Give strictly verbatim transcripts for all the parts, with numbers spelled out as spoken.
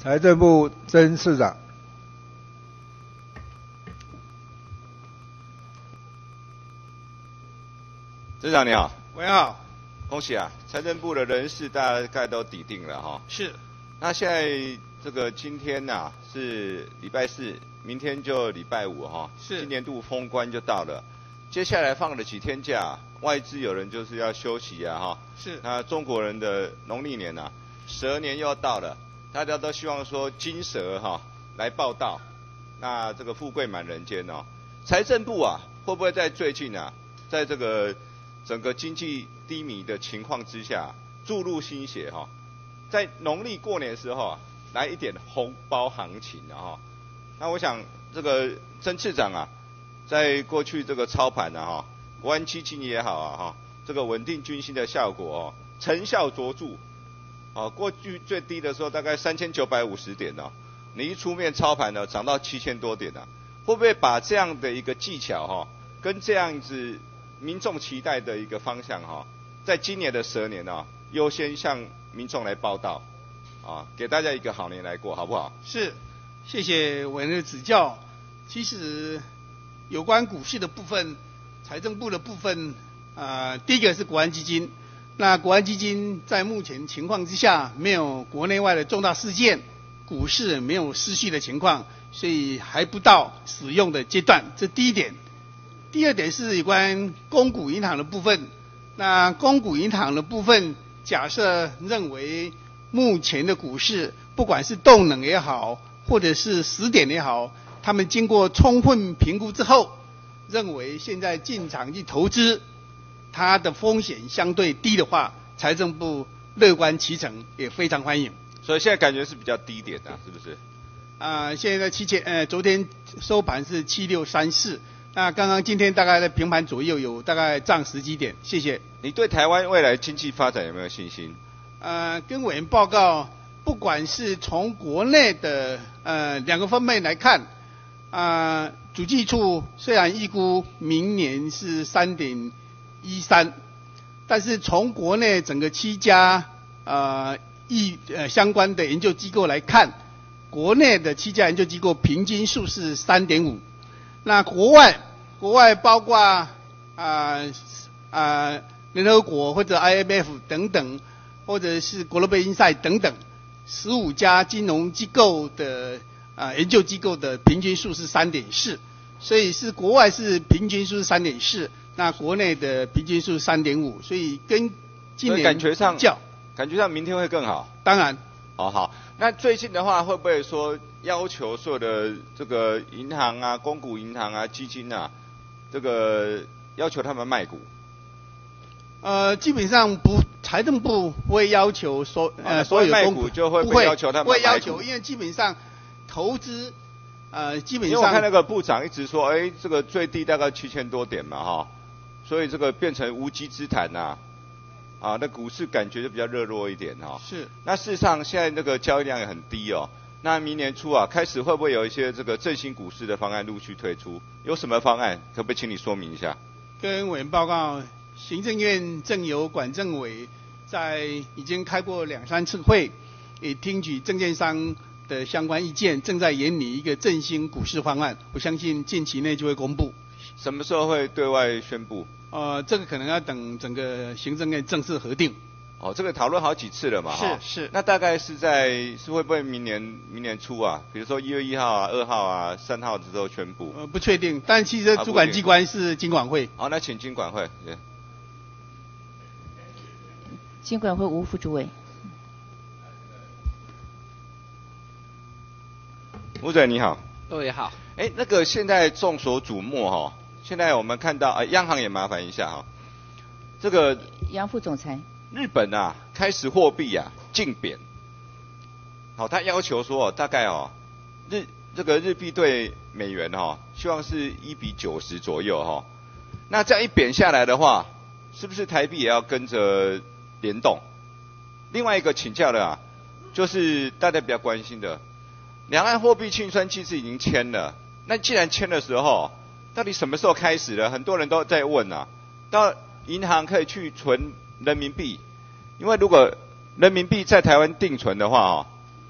财政部曾次长。 市长你好。 喂，好。 恭喜啊！财政部的人事大概都底定了哈。 是。 那现在这个今天呐、啊、是礼拜四，明天就礼拜五哈。 是。 今年度封关就到了，接下来放了几天假，外资有人就是要休息啊哈。 是。 那中国人的农历年呐、啊，蛇年又要到了，大家都希望说金蛇哈来报道，那这个富贵满人间哦。财政部啊，会不会在最近啊，在这个整个经济低迷的情况之下，注入新血哈、哦，在农历过年的时候啊，来一点红包行情啊哈。那我想这个曾次长啊，在过去这个操盘啊哈，国安基金也好啊哈，这个稳定军心的效果哦，成效卓著。哦，过去最低的时候大概三千九百五十点哦，你一出面操盘呢，涨到七千多点啊，会不会把这样的一个技巧哈、哦，跟这样子民众期待的一个方向哈、哦，在今年的蛇年啊，优先向民众来报道，啊，给大家一个好年来过，好不好？ 是，谢谢委员的指教。其实有关股市的部分，财政部的部分，呃，第一个是国安基金。那国安基金在目前情况之下，没有国内外的重大事件，股市没有失序的情况，所以还不到使用的阶段，这第一点。第二点是有关公股银行的部分。那公股银行的部分，假设认为目前的股市，不管是动能也好，或者是时点也好，他们经过充分评估之后，认为现在进场去投资，它的风险相对低的话，财政部乐观其成，也非常欢迎。 所以现在感觉是比较低点的、啊，是不是？ 啊、呃，现在七千，呃，昨天收盘是七六三四。那刚刚今天大概在平盘左右，有大概涨十几点。谢谢。 你对台湾未来经济发展有没有信心？ 呃，跟委员报告，不管是从国内的呃两个方面来看，啊、呃，主计处虽然预估明年是三点一三，但是从国内整个七家呃一呃相关的研究机构来看，国内的七家研究机构平均数是三点五。那国外，国外包括啊啊联合国或者 I M F 等等，或者是 Global Insight 等等，十五家金融机构的啊研究机构的平均数是三点四，所以是国外是平均数是三点四，那国内的平均数三点五，所以跟今年感觉上较， 感觉上明天会更好。 当然， 好好。那最近的话，会不会说要求所有的这个银行啊、公股银行啊、基金啊，这个要求他们卖股？ 呃，基本上不，财政部不会要求所呃、啊、所有卖股就会不会要求他们不会要求，因为基本上投资呃基本上。 因为我看那个部长一直说，哎，这个最低大概七千多点嘛哈，所以这个变成无稽之谈呐。啊，那股市感觉就比较热络一点哈、哦。 是。那事实上，现在那个交易量也很低哦。那明年初啊，开始会不会有一些这个振兴股市的方案陆续推出？有什么方案？可不可以请你说明一下？ 跟委员报告，行政院政邮管政委在已经开过两三次会，也听取证券商的相关意见，正在研拟一个振兴股市方案。我相信近期内就会公布。 什么时候会对外宣布？ 呃，这个可能要等整个行政院正式核定。 哦，这个讨论好几次了嘛， 是是。 那大概是在是会不会明年明年初啊？比如说一月一号啊、二号啊、三号之后宣布？ 呃，不确定，但其实主管机关是金管会。 好，那请金管会。 金管会吴副主委。 吴主任你好。 各位好。 哎，那个现在众所瞩目哈、哦。现在我们看到啊，央行也麻烦一下哈、哦，这个杨副总裁， 日本啊开始货币啊竞贬，好，他要求说大概哦日这个日币对美元哈、哦，希望是一比九十左右哈、哦，那这样一贬下来的话，是不是台币也要跟着联动？另外一个请教的啊，就是大家比较关心的，两岸货币清算机制已经签了，那既然签的时候。到底什么时候开始的？很多人都在问啊。到银行可以去存人民币，因为如果人民币在台湾定存的话，哦，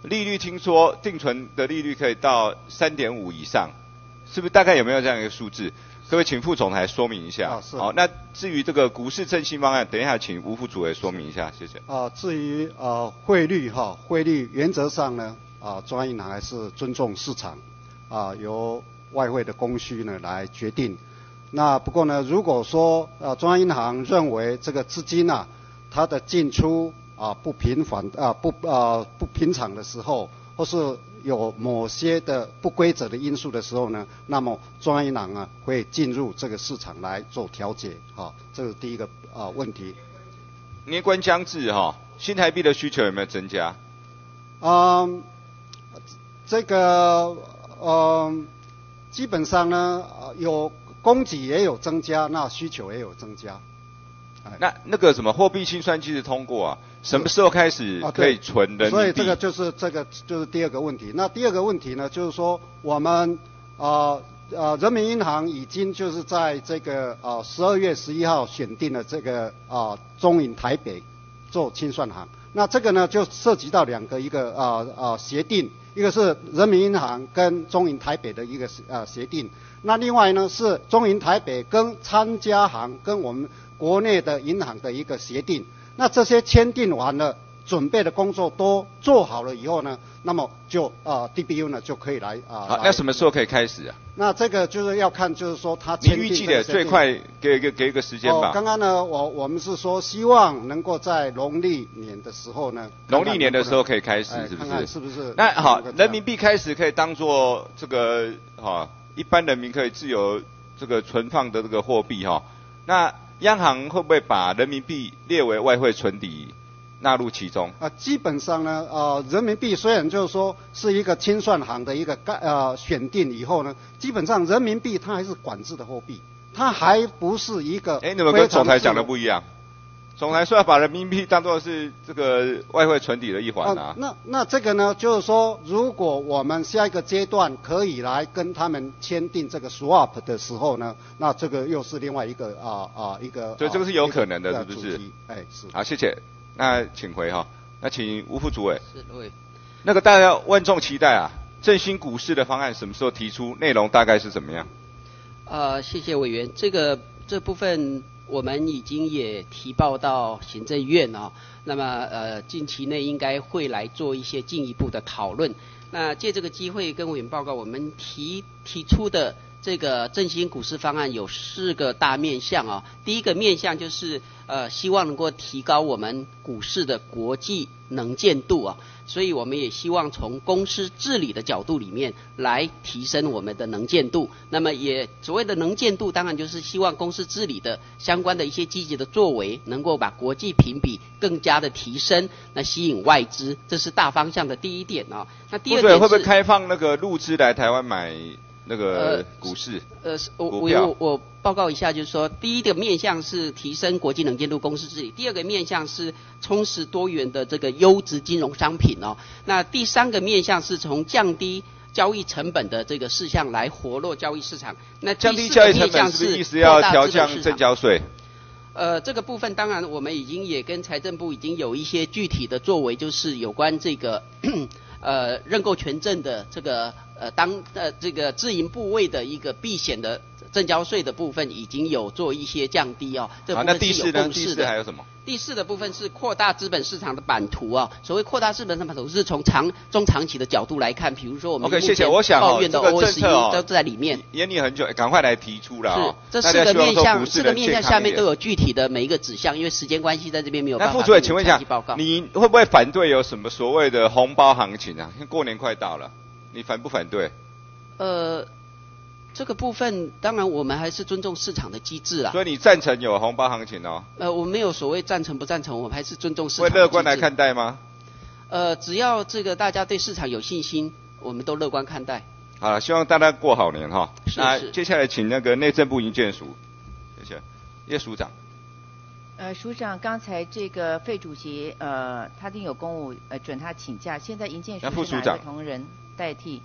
利率听说定存的利率可以到三点五以上，是不是大概有没有这样一个数字？可不可以请副总裁说明一下？ 啊，是。 好，那至于这个股市振兴方案，等一下请吴副主委说明一下，谢谢。 啊，至于呃汇率哈，汇率原则上呢，啊，中央银行还是尊重市场，啊，由外汇的供需呢来决定。那不过呢，如果说呃中央银行认为这个资金啊，它的进出啊不频繁啊不啊不平常的时候，或是有某些的不规则的因素的时候呢，那么中央银行啊会进入这个市场来做调节，好，这是第一个啊问题。 年关将至哈，新台币的需求有没有增加？ 嗯，这个嗯基本上呢有供给也有增加，那需求也有增加。 那那个什么货币清算机制通过啊，什么时候开始可以存人民币？ 所以这个就是这个就是第二个问题。那第二个问题呢，就是说我们呃呃人民银行已经就是在这个呃十二月十一号选定了这个啊、呃、中银台北做清算行。那这个呢就涉及到两个一个啊啊、呃、协定，一个是人民银行跟中银台北的一个呃协定，那另外呢是中银台北跟参加行跟我们国内的银行的一个协定。那这些签订完了，准备的工作都做好了以后呢，那么就呃 D B U 呢就可以来啊。 好，那什么时候可以开始啊？ 那这个就是要看，就是说他你预计的最快给一个给一个时间吧。 哦，刚刚呢，我我们是说希望能够在农历年的时候呢， 农历年的时候可以开始，是不是？ 看看是不是？ 那好，人民币开始可以当做这个哈，一般人民可以自由这个存放的这个货币哈。那央行会不会把人民币列为外汇存底纳入其中？ 啊，基本上呢，呃，人民币虽然就是说是一个清算行的一个概呃选定以后呢，基本上人民币它还是管制的货币，它还不是一个。 哎，你们跟总裁讲的不一样。总裁说要把人民币当作是这个外汇存底的一环啊。 啊那那这个呢，就是说，如果我们下一个阶段可以来跟他们签订这个 swap 的时候呢，那这个又是另外一个啊啊一个。 所以这个是有可能的，是不是？ 哎，是。 好，谢谢。那请回哈。那请吴副主委。 是，委。 那个大家万众期待啊，振兴股市的方案什么时候提出？内容大概是怎么样？ 呃，谢谢委员，这个这部分。我们已经也提报到行政院哦，那么呃近期内应该会来做一些进一步的讨论。那借这个机会跟委员报告，我们提提出的这个振兴股市方案有四个大面向哦。第一个面向就是呃希望能够提高我们股市的国际能见度啊，所以我们也希望从公司治理的角度里面来提升我们的能见度。那么也所谓的能见度，当然就是希望公司治理的相关的一些积极的作为，能够把国际评比更加的提升，那吸引外资，这是大方向的第一点啊。那第二点是会不会开放那个陆资来台湾买那个股市？ 呃，我我我报告一下，就是说，第一个面向是提升国际能见度公司治理，第二个面向是充实多元的这个优质金融商品哦。那第三个面向是从降低交易成本的这个事项来活络交易市场。那降低交易成本是不是意思要调降证交税？ 呃，这个部分当然我们已经也跟财政部已经有一些具体的作为，就是有关这个呃认购权证的这个呃当呃这个自营部位的一个避险的证交税的部分已经有做一些降低哦。这部分是有共识的。 第四还有什么？ 第四的部分是扩大资本市场的版图啊。所谓扩大资本市场版图，是从长中长期的角度来看，比如说我们 OK， 谢谢。我想抱怨的 O S E 哦， 都在里面。 延你很久，赶快来提出了哦。 是，这四个面向，四个面向下面都有具体的每一个指向，因为时间关系，在这边没有办法。 那副主委，请问一下，你会不会反对有什么所谓的红包行情啊？因为过年快到了，你反不反对？ 呃。这个部分当然我们还是尊重市场的机制啦。 所以你赞成有红包行情哦？ 呃，我没有所谓赞成不赞成，我们还是尊重市场的机制。 会乐观来看待吗？ 呃，只要这个大家对市场有信心，我们都乐观看待。 好了，希望大家过好年哈。 是是。 那接下来请那个内政部营建署，谢谢叶署长。 呃，署长，刚才这个费主席呃，他定有公务呃准他请假，现在营建署是哪一个同仁代替？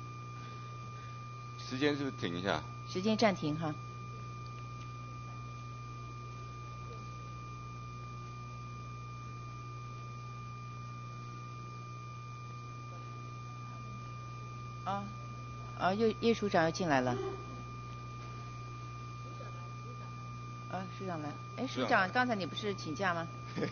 时间是不是停一下？ 时间暂停哈。 啊，啊，叶叶署长又进来了。啊，署长来。哎，署长，刚才你不是请假吗？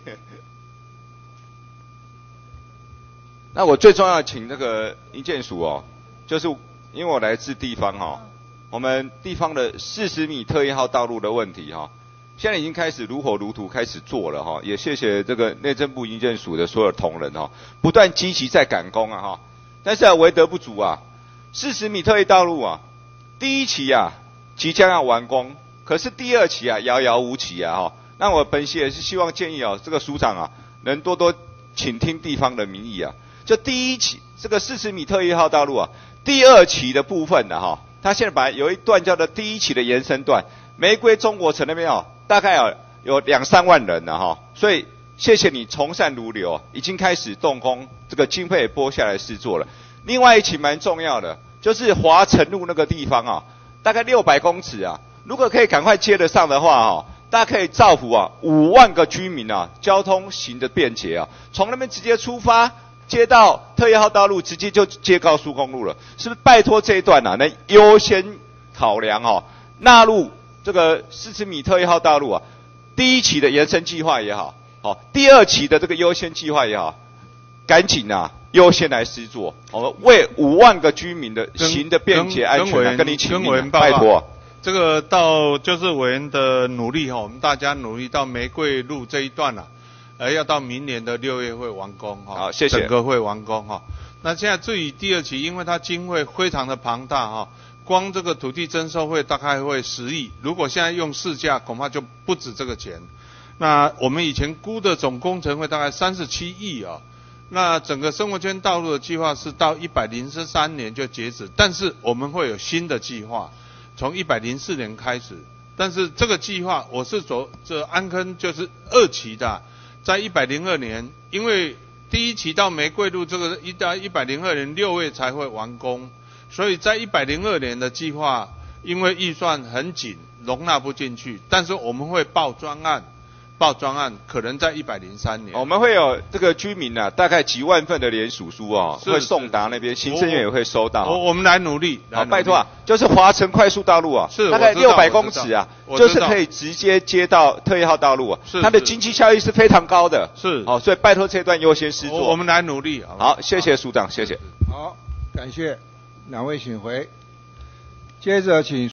那我最重要请那个营建署哦，就是因为我来自地方哈、哦，我们地方的四十米特一号道路的问题哈、哦，现在已经开始如火如荼开始做了哈、哦，也谢谢这个内政部营建署的所有同仁哈、哦，不断积极在赶工啊哈、哦，但是啊为德不足啊，四十米特一道路啊，第一期啊即将要完工，可是第二期啊遥遥无期啊哈、哦，那我本席也是希望建议哦，这个署长啊能多多倾听地方的民意啊。就第一期这个四十米特一号道路啊，第二期的部分的哈，它现在本来有一段叫做第一期的延伸段，玫瑰中国城那边哦，大概有有两三万人了哈，所以谢谢你从善如流，已经开始动工，这个经费也拨下来施作了。另外一期蛮重要的，就是华城路那个地方啊，大概六百公尺啊，如果可以赶快接得上的话哈，大家可以造福啊五万个居民啊，交通行的便捷啊，从那边直接出发。接到特一号道路，直接就接高速公路了，是不是？拜托这一段啊，能优先考量哦，纳入这个四十米特一号道路啊，第一期的延伸计划也好，好、哦，第二期的这个优先计划也好，赶紧啊，优先来施作，我、哦、们为五万个居民的行的便捷安全、啊，跟你请命、啊，拜托。 这个到就是委员的努力哈，我们大家努力到玫瑰路这一段啊。呃，要到明年的六月会完工哈， 好，谢谢。 整个会完工哈。那现在至于第二期，因为它经费非常的庞大哈，光这个土地征收费大概会十亿，如果现在用市价，恐怕就不止这个钱。那我们以前估的总工程费大概三十七亿啊。那整个生活圈道路的计划是到一百零三年就截止，但是我们会有新的计划，从一百零四年开始。但是这个计划我是走这安坑就是二期的、啊。在一百零二年，因为第一期到玫瑰路这个一到一百零二年六月才会完工，所以在一百零二年的计划，因为预算很紧，容纳不进去。但是我们会报专案，报专案可能在一百零三年。 我们会有这个居民啊，大概几万份的联署书哦，会送达那边，行政院也会收到。 我我们来努力， 好，拜托啊，就是华城快速道路啊， 是大概六百公尺啊，就是可以直接接到特一号道路啊，它的经济效益是非常高的。 是， 好，所以拜托这段优先施作。 我们来努力。好， 好，谢谢署长，谢谢。 好，感谢两位请回，接着请。